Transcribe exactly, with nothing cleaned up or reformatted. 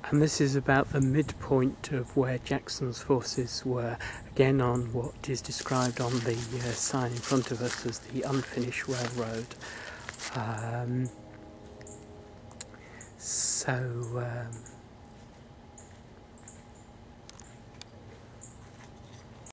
and this is about the midpoint of where Jackson's forces were, again on what is described on the uh, sign in front of us as the unfinished railroad. Um, so um,